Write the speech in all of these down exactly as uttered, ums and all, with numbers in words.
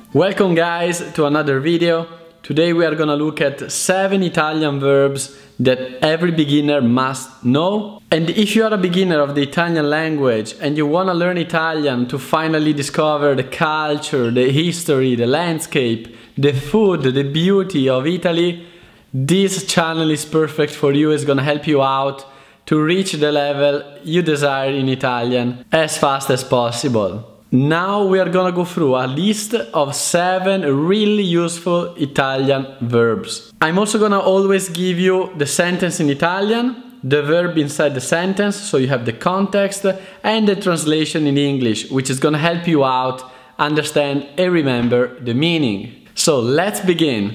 Welcome guys to another video. Today we are gonna look at seven Italian verbs that every beginner must know. And if you are a beginner of the Italian language and you wanna learn Italian to finally discover the culture, the history, the landscape, the food, the beauty of Italy, this channel is perfect for you. It's gonna help you out to reach the level you desire in Italian as fast as possible. Now we are gonna go through a list of seven really useful Italian verbs. I'm also gonna always give you the sentence in Italian, the verb inside the sentence, so you have the context, and the translation in English, which is gonna help you out understand and remember the meaning. So let's begin.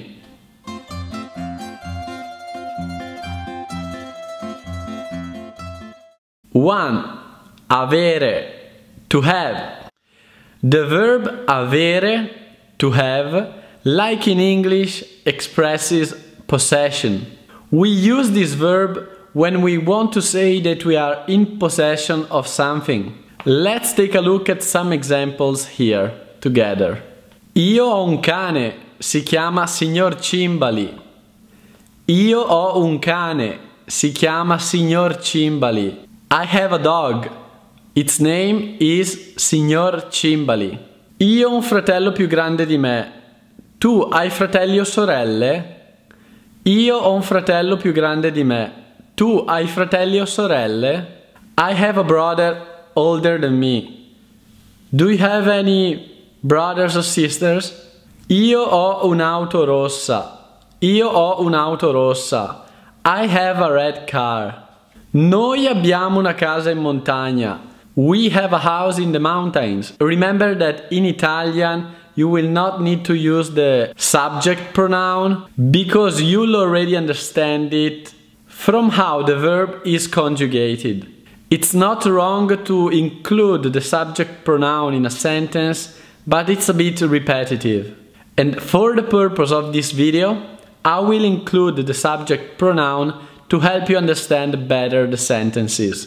One. Avere, to have. The verb avere, to have, like in English, expresses possession. We use this verb when we want to say that we are in possession of something. Let's take a look at some examples here together. Io ho un cane, si chiama Signor Cimbali. Io ho un cane, si chiama Signor Cimbali. I have a dog. Its name is Signor Cimbali. Io ho un fratello più grande di me. Tu hai fratelli o sorelle? Io ho un fratello più grande di me. Tu hai fratelli o sorelle? I have a brother older than me. Do you have any brothers or sisters? Io ho un'auto rossa. Io ho un'auto rossa. I have a red car. Noi abbiamo una casa in montagna. We have a house in the mountains. Remember that in Italian you will not need to use the subject pronoun because you'll already understand it from how the verb is conjugated. It's not wrong to include the subject pronoun in a sentence, but it's a bit repetitive. And for the purpose of this video, I will include the subject pronoun to help you understand better the sentences.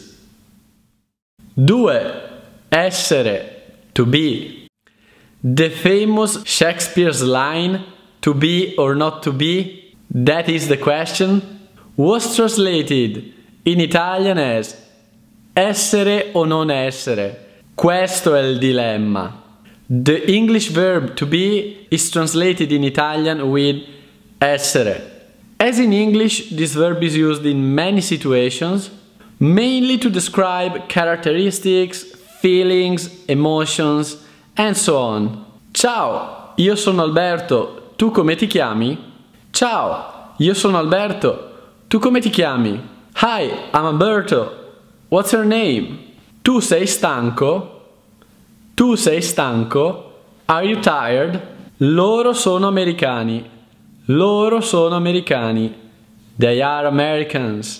Due. Essere, to be. The famous Shakespeare's line, to be or not to be, that is the question, was translated in Italian as essere o non essere. Questo è il dilemma. The English verb to be is translated in Italian with essere. As in English, this verb is used in many situations, mainly to describe characteristics, feelings, emotions, and so on. Ciao, io sono Alberto, tu come ti chiami? Ciao, io sono Alberto, tu come ti chiami? Hi, I'm Alberto, what's your name? Tu sei stanco? Tu sei stanco? Are you tired? Loro sono americani. Loro sono americani. They are Americans.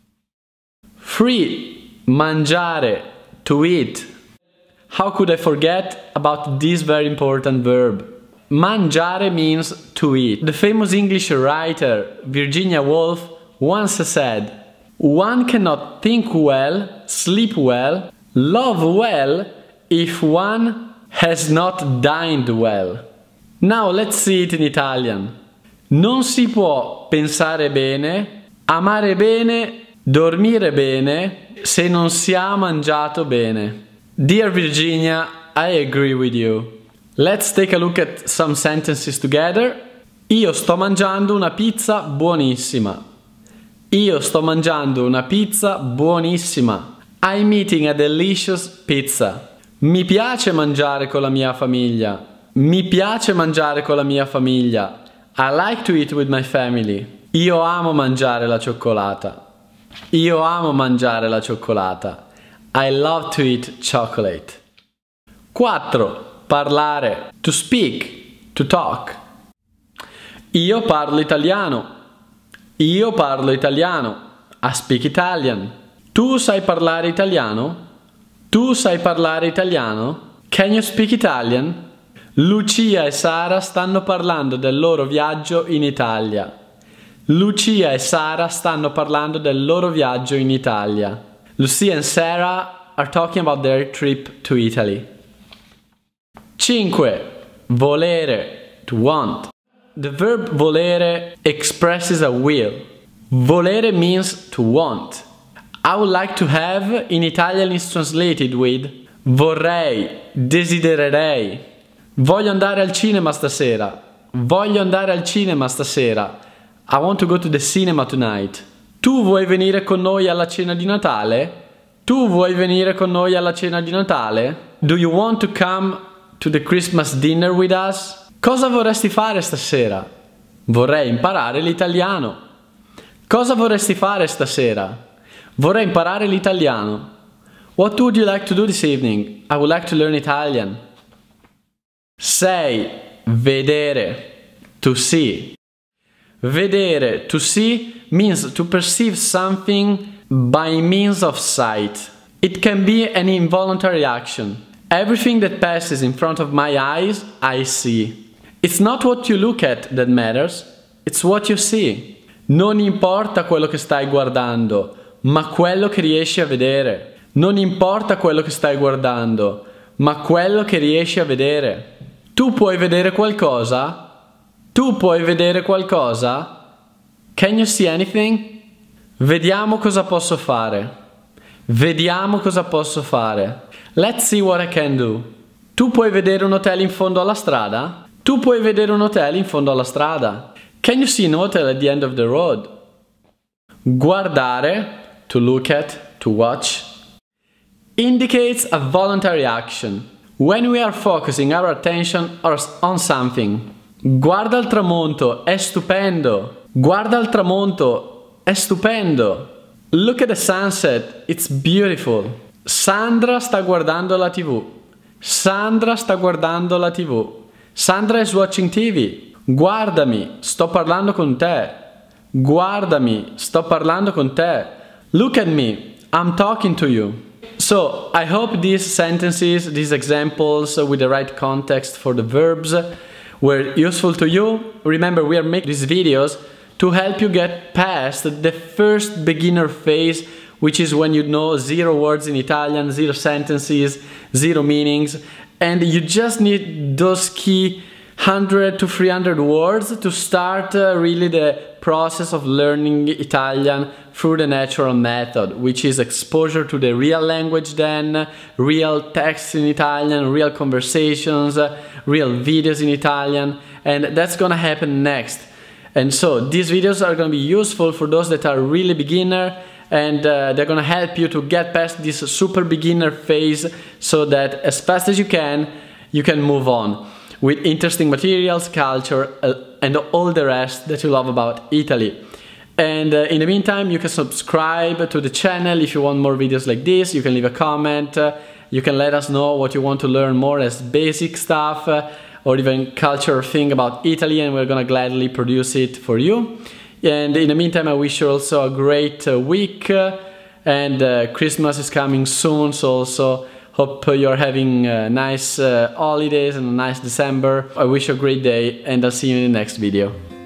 Three. Mangiare, to eat. How could I forget about this very important verb? Mangiare means to eat. The famous English writer Virginia Woolf once said, "One cannot think well, sleep well, love well if one has not dined well." Now let's see it in Italian. Non si può pensare bene, amare bene, dormire bene se non si ha mangiato bene. Dear Virginia, I agree with you. Let's take a look at some sentences together. Io sto mangiando una pizza buonissima. Io sto mangiando una pizza buonissima. I'm eating a delicious pizza. Mi piace mangiare con la mia famiglia. Mi piace mangiare con la mia famiglia. I like to eat with my family. Io amo mangiare la cioccolata. Io amo mangiare la cioccolata. I love to eat chocolate. Quattro. Parlare. To speak. To talk. Io parlo italiano. Io parlo italiano. I speak Italian. Tu sai parlare italiano? Tu sai parlare italiano? Can you speak Italian? Lucia e Sara stanno parlando del loro viaggio in Italia. Lucia e Sara stanno parlando del loro viaggio in Italia. Lucia and Sarah are talking about their trip to Italy. Cinque. volere, to want. The verb volere expresses a will. Volere means to want. I would like to have in Italian is translated with vorrei, desidererei. Voglio andare al cinema stasera. Voglio andare al cinema stasera. I want to go to the cinema tonight. Tu vuoi venire con noi alla cena di Natale? Tu vuoi venire con noi alla cena di Natale? Do you want to come to the Christmas dinner with us? Cosa vorresti fare stasera? Vorrei imparare l'italiano. Cosa vorresti fare stasera? Vorrei imparare l'italiano. What would you like to do this evening? I would like to learn Italian. sei. Vedere. To see. Vedere, to see, means to perceive something by means of sight. It can be an involuntary action. Everything that passes in front of my eyes, I see. It's not what you look at that matters, it's what you see. Non importa quello che stai guardando, ma quello che riesci a vedere. Non importa quello che stai guardando, ma quello che riesci a vedere. Tu puoi vedere qualcosa? Tu puoi vedere qualcosa? Can you see anything? Vediamo cosa posso fare. Vediamo cosa posso fare. Let's see what I can do. Tu puoi vedere un hotel in fondo alla strada? Tu puoi vedere un hotel in fondo alla strada. Can you see an hotel at the end of the road? Guardare, to look at, to watch, indicates a voluntary action. When we are focusing our attention on something. Guarda il tramonto, è stupendo. Guarda il tramonto, è stupendo. Look at the sunset, it's beautiful. Sandra sta guardando la tivù. Sandra sta guardando la tivù. Sandra is watching T V. Guardami, sto parlando con te. Guardami, sto parlando con te. Look at me, I'm talking to you. So, I hope these sentences, these examples with the right context for the verbs were useful to you. Remember, we are making these videos to help you get past the first beginner phase, which is when you know zero words in Italian, zero sentences, zero meanings, and you just need those key one hundred to three hundred words to start uh, really the process of learning Italian through the natural method, which is exposure to the real language then, real texts in Italian, real conversations, uh, real videos in Italian, and that's gonna happen next. And so these videos are gonna be useful for those that are really beginner, and uh, they're gonna help you to get past this super beginner phase so that as fast as you can, you can move on with interesting materials, culture, uh, and all the rest that you love about Italy. And uh, in the meantime, you can subscribe to the channel if you want more videos like this. You can leave a comment, uh, you can let us know what you want to learn more as basic stuff, uh, or even culture thing about Italy, and we're gonna gladly produce it for you. And in the meantime, I wish you also a great uh, week, uh, and uh, Christmas is coming soon, so also hope you're having uh, nice uh, holidays and a nice December. I wish you a great day, and I'll see you in the next video.